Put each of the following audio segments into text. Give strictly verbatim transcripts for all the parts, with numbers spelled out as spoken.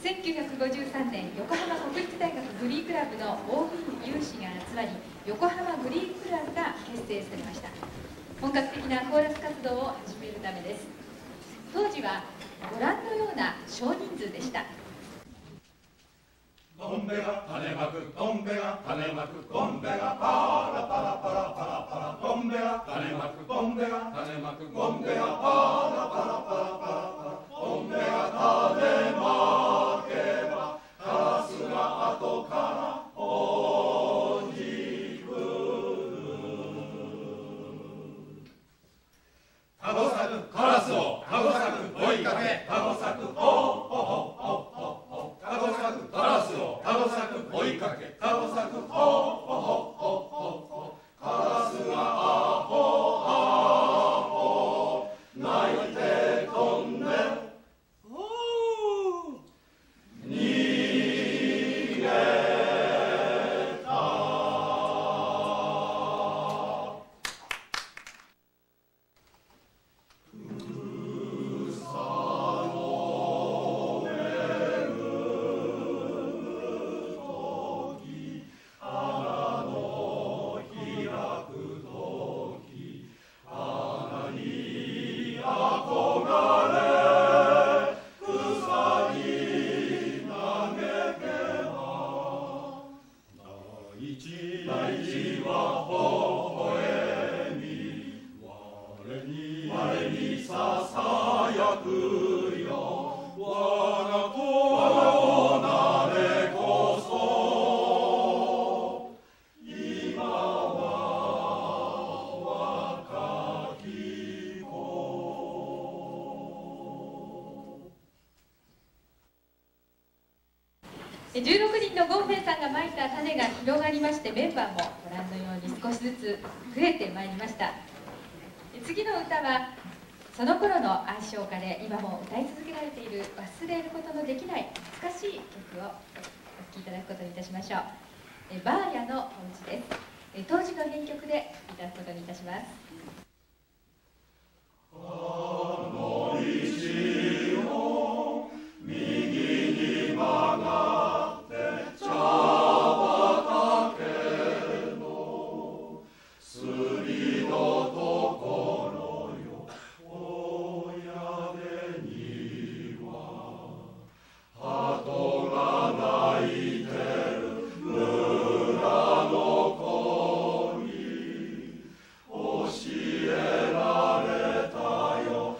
せんきゅうひゃくごじゅうさんねん、横浜国立大学グリークラブの オービー 有志が集まり、横浜グリークラブが結成されました。本格的なコーラス活動を始めるためです。当時はご覧のような少人数でした。 ゴンベが種まく、ゴンベが種まく、ゴンベがパラパラパラパラパラ、ゴンベが種まく、ゴンベが種まく、ゴンベがパラパラパラパラ、ゴンベが種まけばカラスが後からおじくる。タゴサクカラスをタゴサク追いかけ、タゴサクホッホッホッホッ、タゴサクカラスをタゴサク追いかけ、タゴサクホッホッホッホッ、カラスがアホアホ泣いて飛んで逃げた。ふさのめぐとき、花の開くとき、花に憧れ草に投げては、大地大地は微笑み、我に我にささやくよ。我が子我が子なれこそ今は若き子。 じゅうろくにんのゴンベイさんがまいた種が広がりまして、メンバーもご覧のように少しずつ増えてまいりました。次の歌はその頃の愛称歌で今も歌い続けられている忘れることのできない懐かしい曲をお聴きいただくことにいたしましょう。えバーヤのお家です。え当時の編曲でいただくことにいたします。 あの石を右に曲がって茶畑のすりのところよ、親出には鳩が鳴いてる村の子に教えられたよ。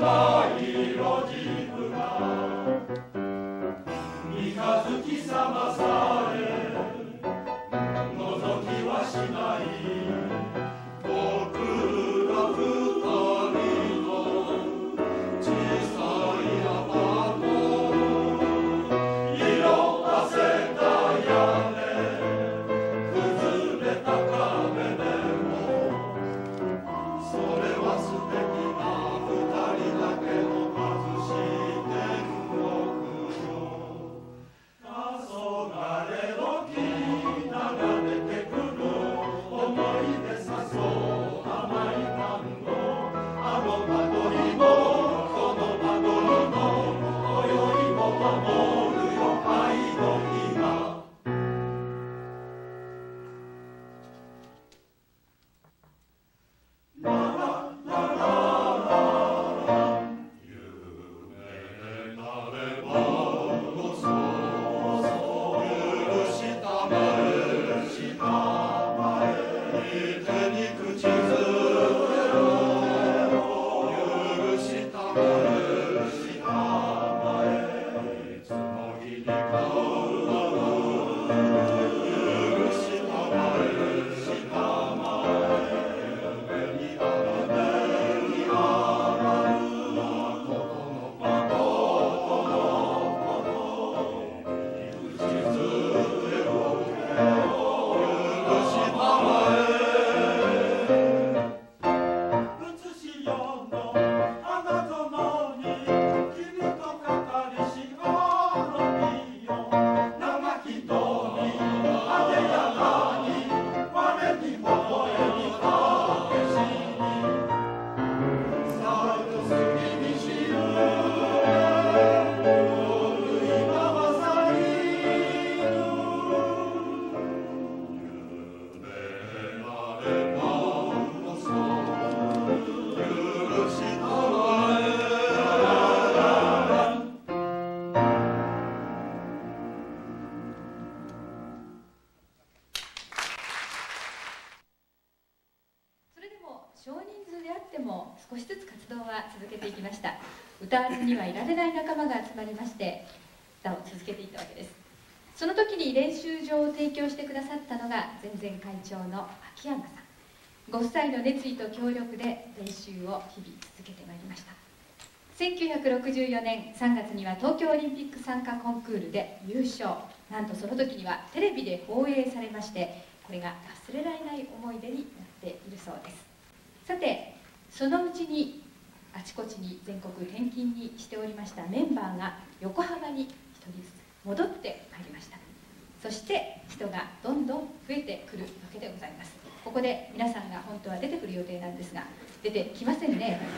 少しずつ活動は続けていきました。歌わずにはいられない仲間が集まりまして歌を続けていったわけです。その時に練習場を提供してくださったのが前々会長の秋山さん。ご夫妻の熱意と協力で練習を日々続けてまいりました。せんきゅうひゃくろくじゅうよねんさんがつには東京オリンピック参加コンクールで優勝。なんとその時にはテレビで放映されまして、これが忘れられない思い出になっているそうです。さて、そのうちにあちこちに全国転勤にしておりましたメンバーが横浜にひとりずつ戻ってまいりました。そして人がどんどん増えてくるわけでございます。ここで皆さんが本当は出てくる予定なんですが、出てきませんね。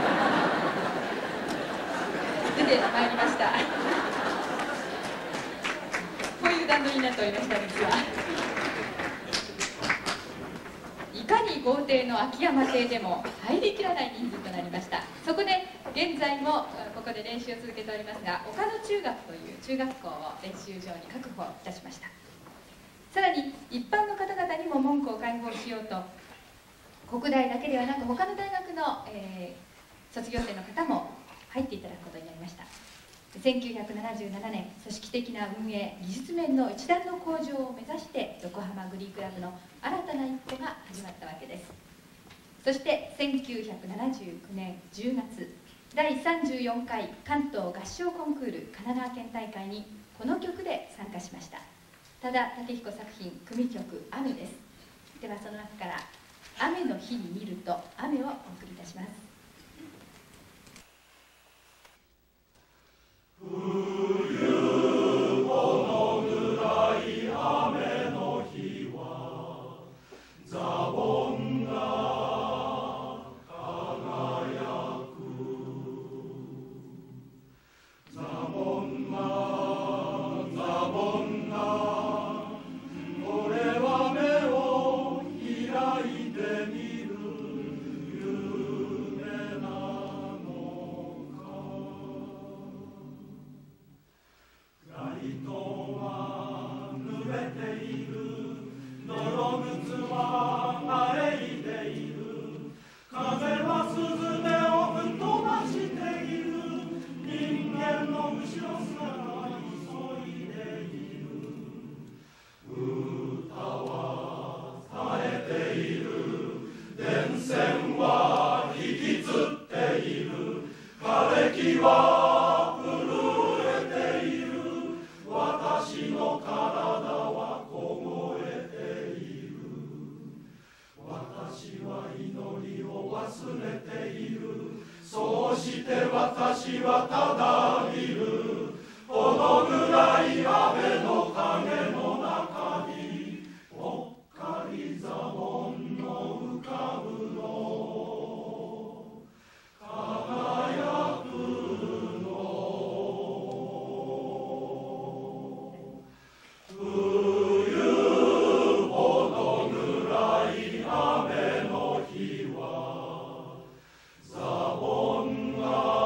出てまいりました。こういう段取りになっておりましたんですが、いかに豪邸の秋山邸でも入りきらない人数となりました。そこで現在もここで練習を続けておりますが、岡野中学という中学校を練習場に確保いたしました。さらに一般の方々にも門戸を開放しようと、国大だけではなく他の大学の、えー、卒業生の方も入っていただくことになりました。せんきゅうひゃくななじゅうななねん、組織的な運営、技術面の一段の向上を目指して横浜グリークラブの新たな一歩が始まったわけです。そしてせんきゅうひゃくななじゅうきゅうねんじゅうがつ、だいさんじゅうよんかい関東合唱コンクール神奈川県大会にこの曲で参加しました。多田武彦作品組曲「雨」です。ではその中から「雨の日に見ると雨」をお送りいたします。 冬このぐらい雨の日はザボンが輝く、ザボンがザボンが俺は目を開いてみる夢敵は震えている。私の体は凍えている。私は祈りを忘れている。そうして私はただいる。このぐらい雨の影の中にぽっかりザボンの浮かぶの輝くの。冬ほどぐらい雨の日はザボンが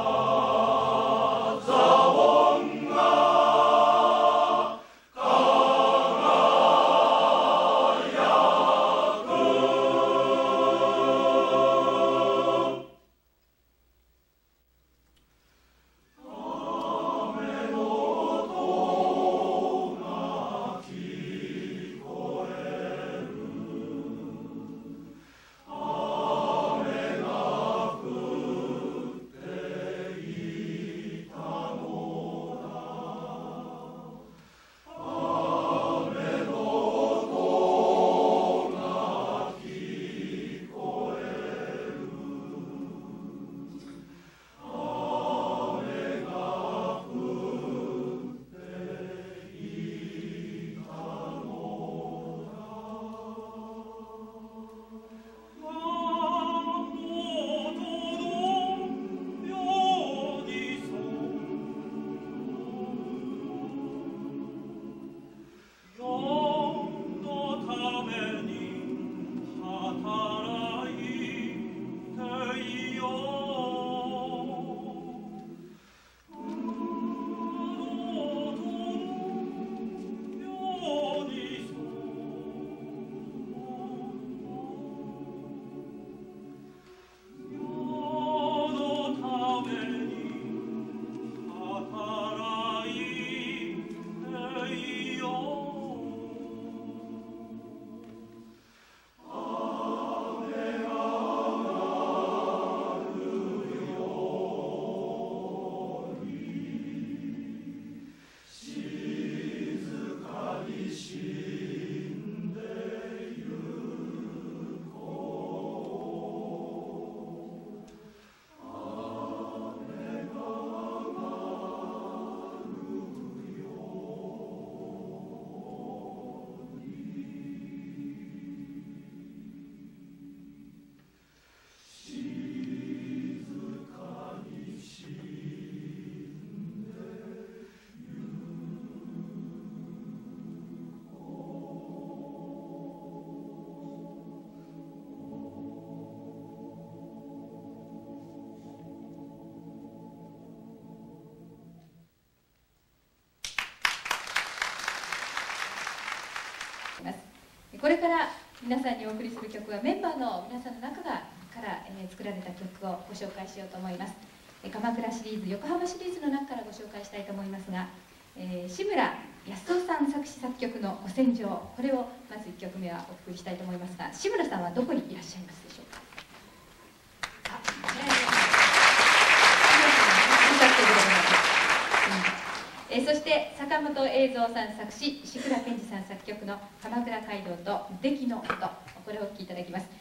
これから皆さんにお送りする曲はメンバーの皆さんの中がから、えー、作られた曲をご紹介しようと思います。えー、鎌倉シリーズ、横浜シリーズの中からご紹介したいと思いますが、えー、志村康夫さん作詞作曲の「古戦場」、これをまずいっきょくめはお送りしたいと思いますが、志村さんはどこにいらっしゃいますでしょうか。あ、えー、そして坂本栄三さん作詞、石倉健二さん作曲の「鎌倉街道」と「無敵の音」、これをお聴きいただきます。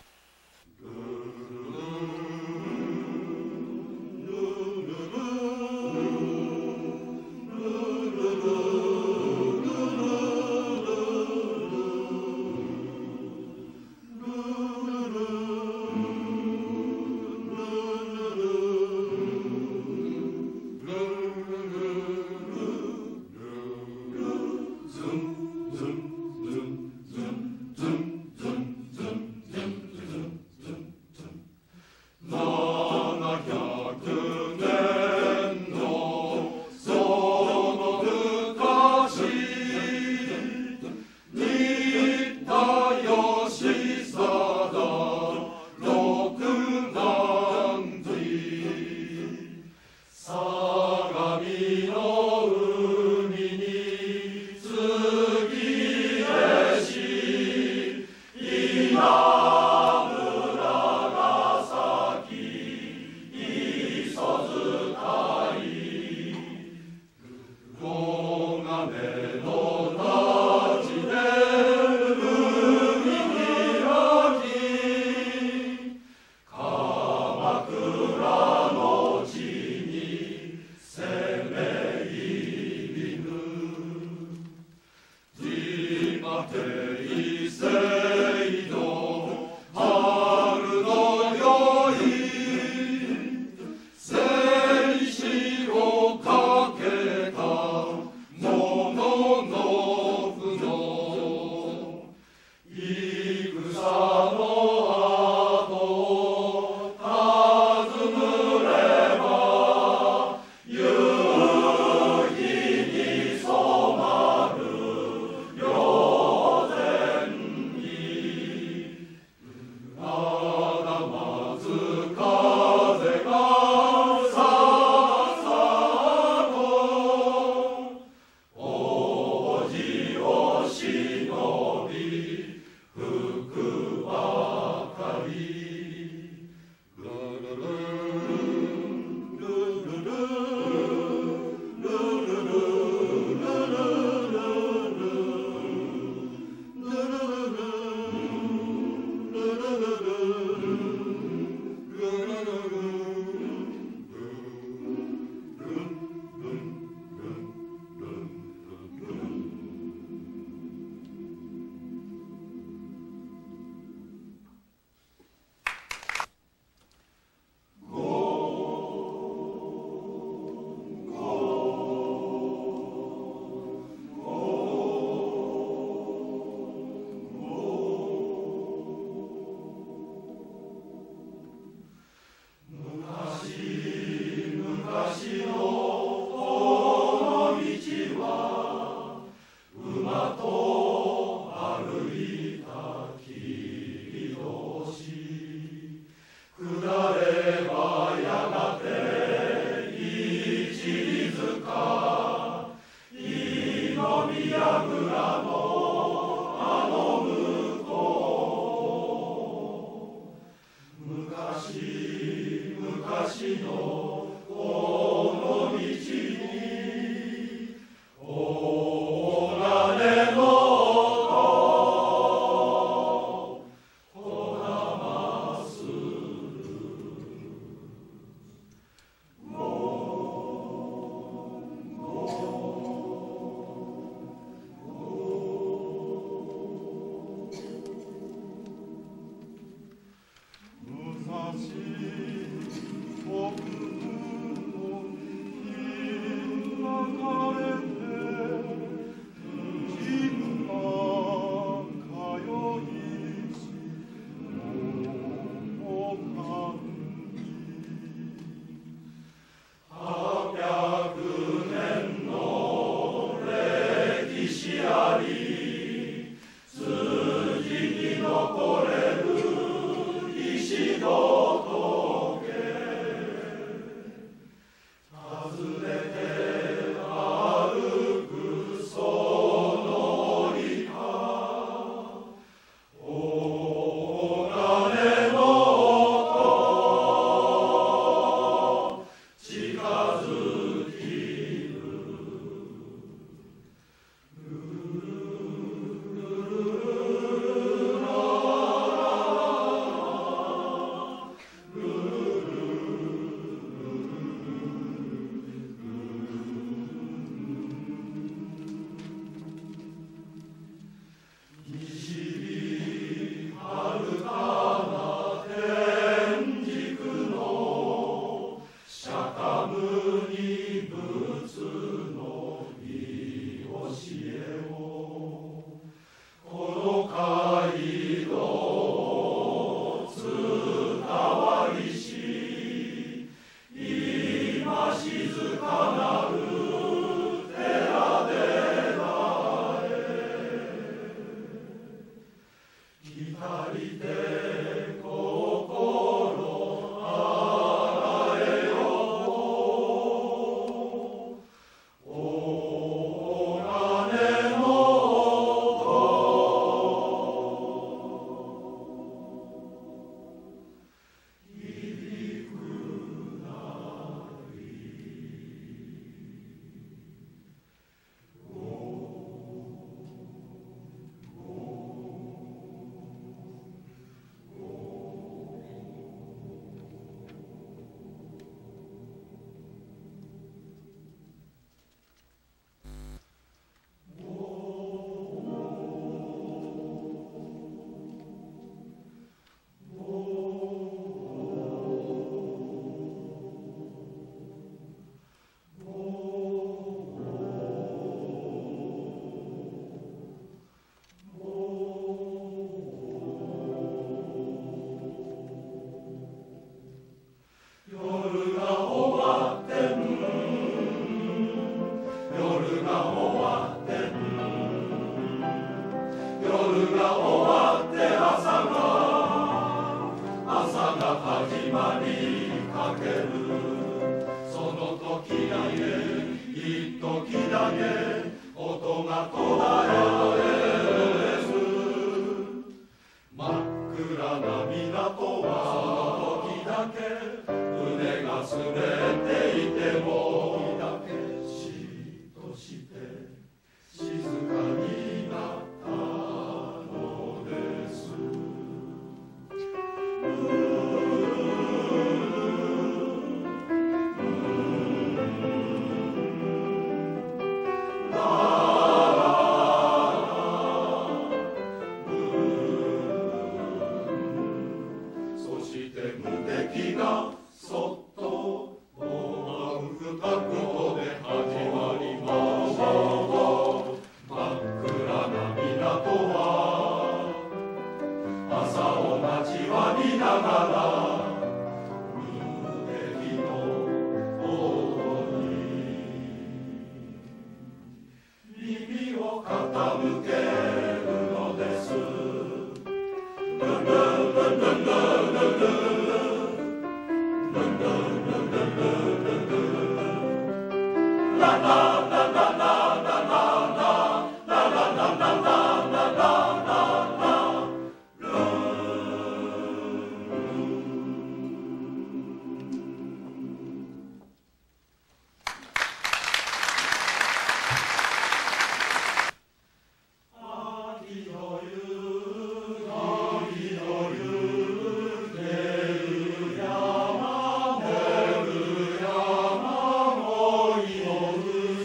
「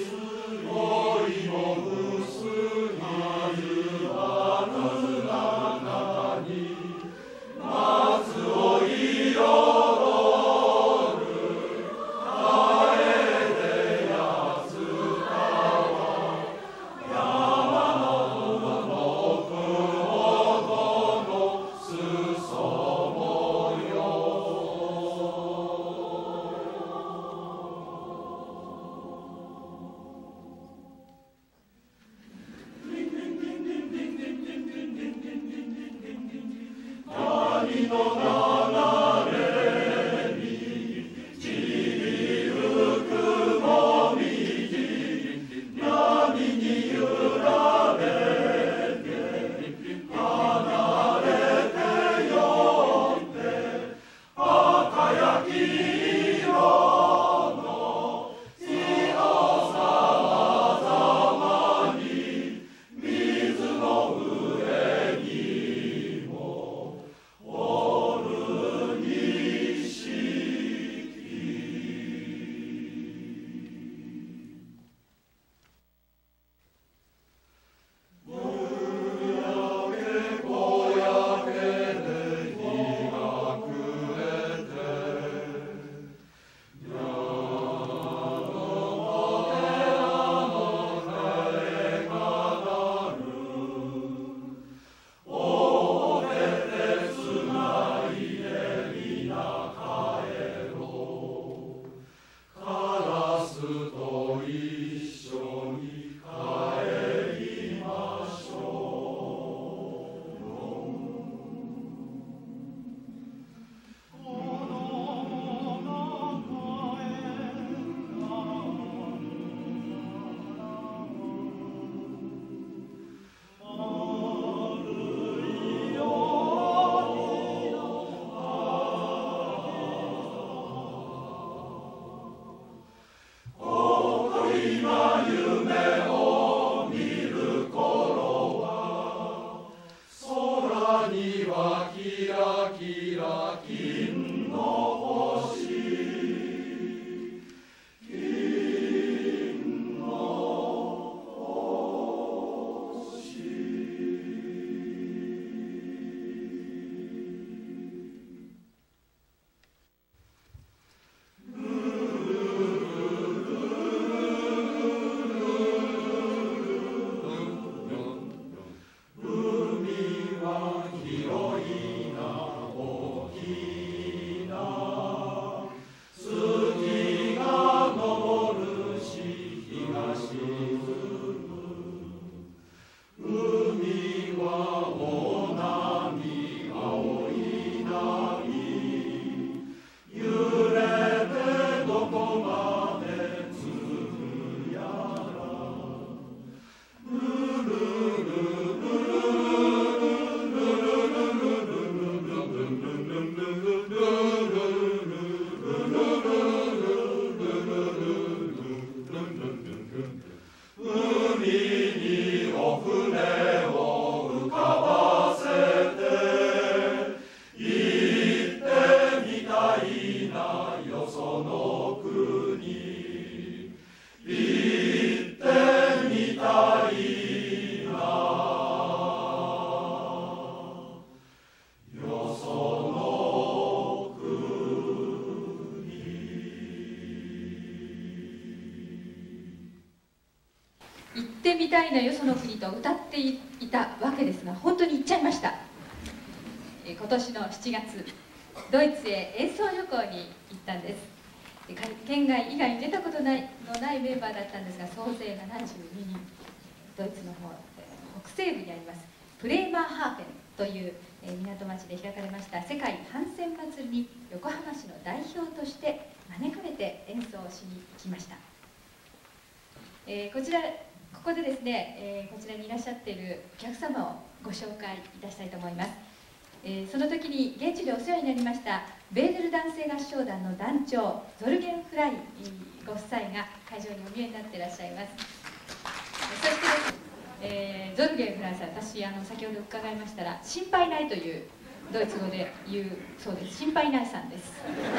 行ってみたいのよその国と歌っていたわけですが、本当に行っちゃいました。今年のしちがつ、ドイツへ演奏旅行に行ったんです。県外以外に出たことないのないメンバーだったんですが、総勢ななじゅうににん、ドイツの方北西部にありますプレーマーハーフェンという港町で開かれました世界帆船祭りに横浜市の代表として招かれて演奏しに来ました。えー、こちらここでですね、えー、こちらにいらっしゃっているお客様をご紹介いたしたいと思います。えー、その時に現地でお世話になりましたベーデル男性合唱団の団長ゾルゲン・フライご夫妻が会場にお見えになっていらっしゃいます。そしてですね、えー、ゾルゲン・フライさん、私あの先ほど伺いましたら心配ないというドイツ語で言うそうです。心配ないさんです。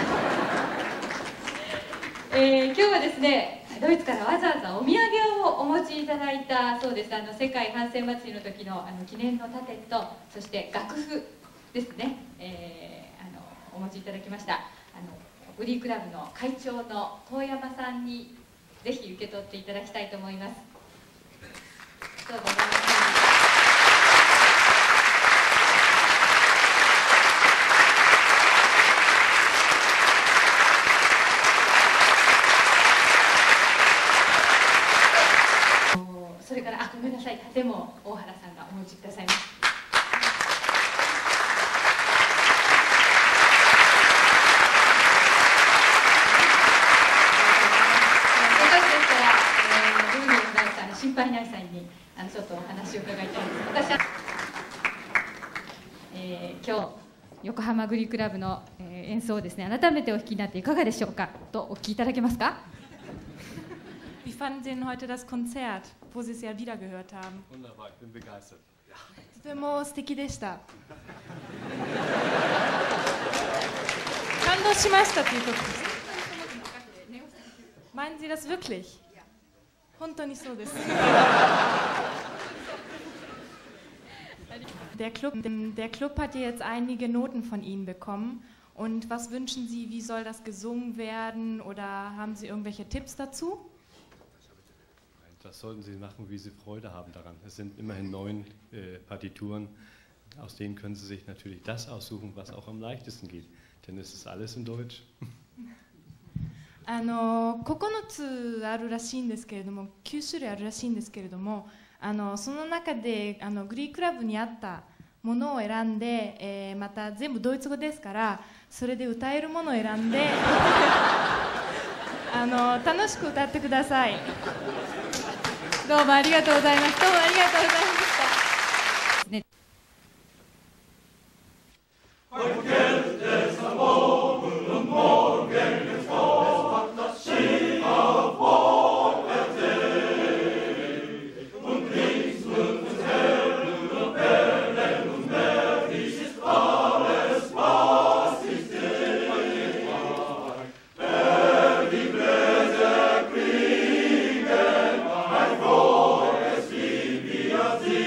えー、今日はですねドイツからわざわざお土産をお持ちいただいたそうです。あの世界帆船祭りの時のあの記念の盾とそして楽譜ですね、えー、あのお持ちいただきました。あのグリークラブの会長の遠山さんにぜひ受け取っていただきたいと思います。どうぞお願いします。それからあごめんなさい、盾も大原さんがお持ちくださいます。心配ないさんにあのちょっとお話を伺いたいんです。私は、えー、今日横浜グリークラブの、えー、演奏をですね改めてお弾きになっていかがでしょうかとお聞きいただけますか。 Wie fanden Sie denn heute das Konzert, wo Sie es ja wieder gehört haben? Wunderbar, ich bin begeistert. とても素敵でした。感動しましたということです。Meinen Sie das wirklich? 本当にそうです。Der Club, der Club hat jetzt einige Noten von Ihnen bekommen. Und was wünschen Sie, wie soll das gesungen werden oder haben Sie irgendwelche Tipps dazu? Das sollten Sie machen, wie Sie Freude haben daran. Es sind immerhin neun äh, Partituren, aus denen können Sie sich natürlich das aussuchen, was auch am leichtesten geht. Denn es ist alles in Deutsch. あのここのつあるらしいんですけれども、きゅう種類あるらしいんですけれども、あのその中であのグリークラブに合ったものを選んで、えー、また全部ドイツ語ですからそれで歌えるものを選んであの楽しく歌ってください。どうもありがとうございます。どうもありがとうございました。 Sie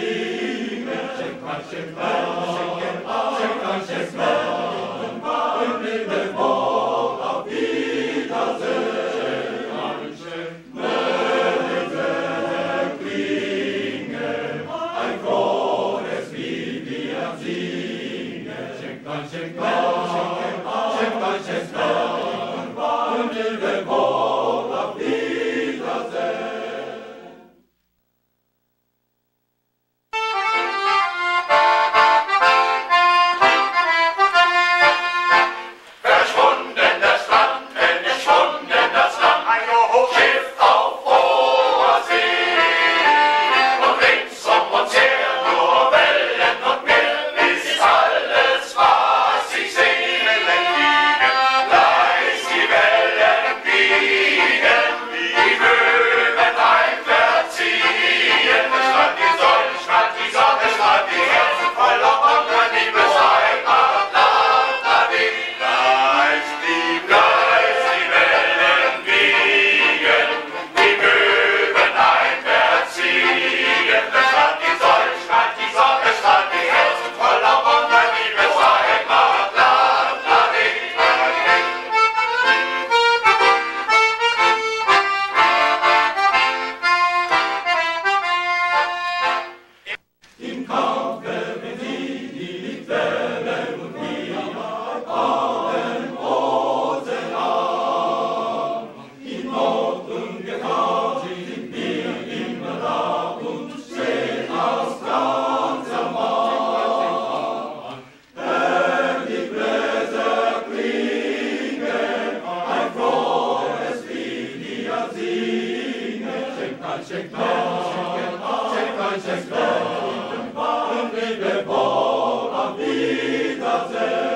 singen, schenkt ein, schenkt ein, schenkt ein, schenkt ein, und lebe wohl, auf Wiedersehen.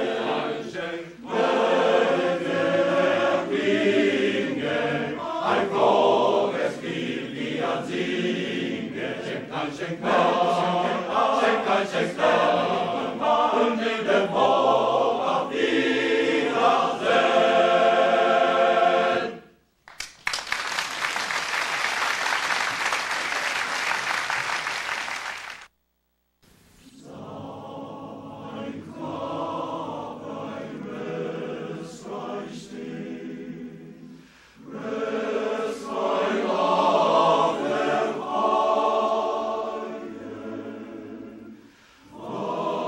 Ein frohes Lied, wie an Singen, schenkt ein, schenkt ein, schenkt ein, schenkt ein, und lebe wohl, auf Wiedersehen. Oh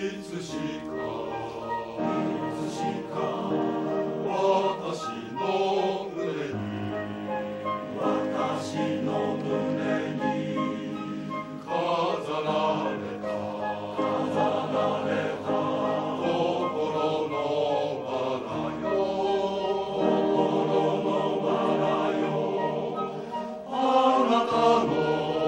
つしかいつしか私の胸に私の胸に飾られた飾られた心のバラよ心のバラよあなたの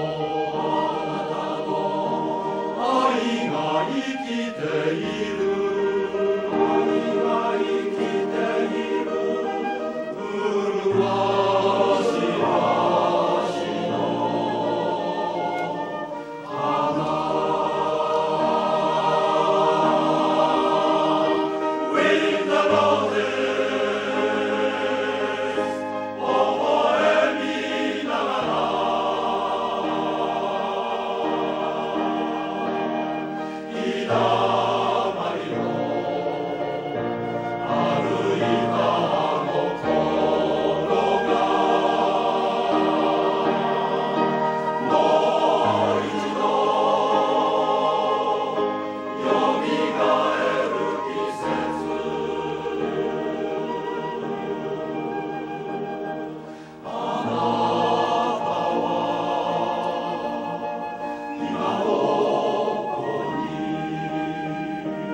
愛が生きている愛が生きている麗しい私の花 With the roses 微笑みながら日だまりを歩いたあの頃がもう一度よみがえる季節あなたは今どこに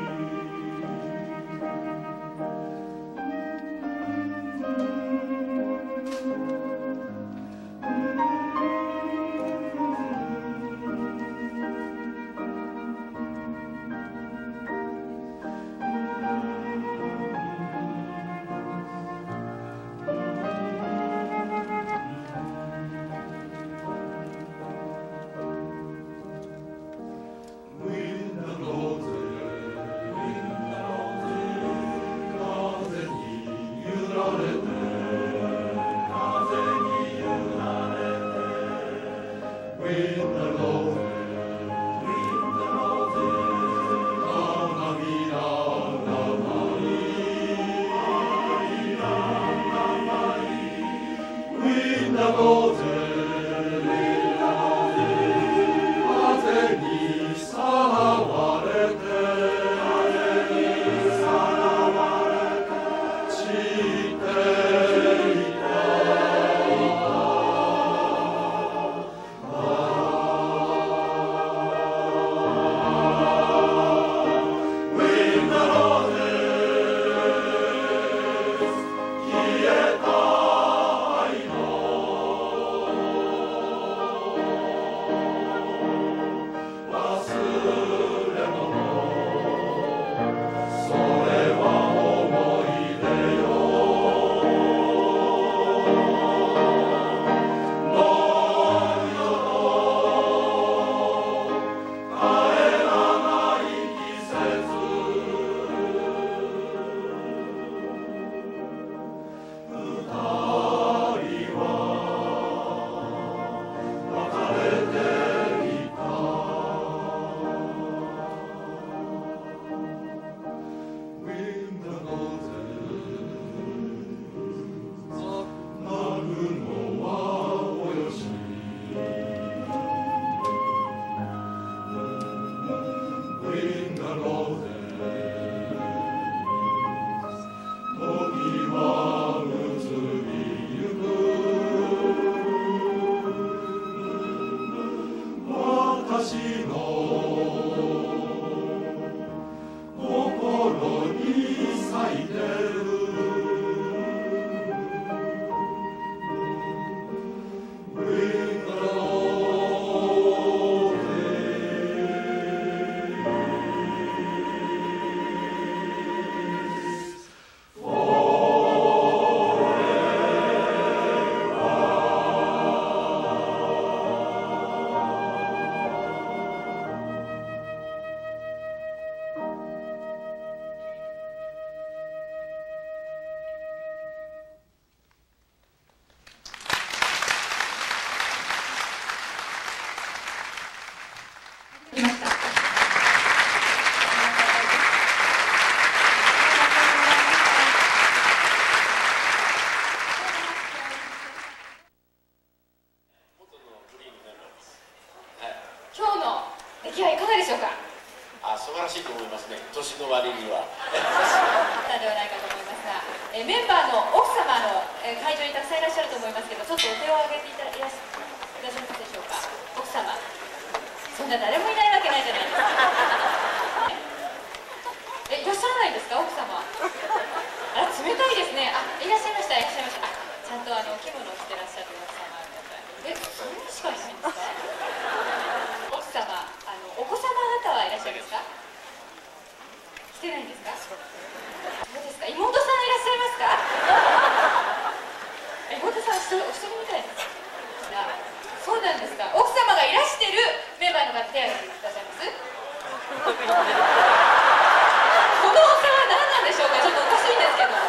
Wind the roses, wind the roses 風に揺られて風に揺られて Wind the roses, wind the roses 花びらが舞い Wind the roses, wind the roses 風にさらわれて風にさらわれて散っていったWind the roses 消えた愛の忘れ物それは思い出よもう二度と帰らない季節二人は別れていたWind the roses 泣くのはおよしWind the roses 時は移りゆく私の心に咲いてる Wind the roses あ、素晴らしいと思いますね、年の割には。 なんではないかと思いますが、えメンバーの奥様の、え会場にたくさんいらっしゃると思いますけど、ちょっとお手を挙げていただいらっしゃいますでしょうか。奥様、そんな誰もいないわけないじゃないですか。え、いらっしゃらないんですか、奥様。あら、冷たいですね。あ、いらっしゃいました、いらっしゃいました。あ、ちゃんとあの着物を着てらっしゃる奥様。え、そんなしかいないんですか。奥様、あのお子様方はいらっしゃいますか。来てないんですか。そうですか。妹さんいらっしゃいますか。妹さんお一人みたいです。そうなんですか。奥様がいらしてるメンバーの方手を挙げてくださいます。このお差は何なんでしょうか。ちょっとおかしいんですけど。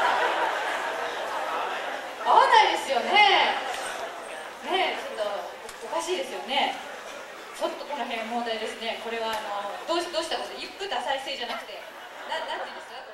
合わないですよね。ねえ、ちょっとおかしいですよね。ちょっとこの辺問題ですね。これはあのどうしどうしたこと、一夫多妻制じゃなくて、ななんていうんですか。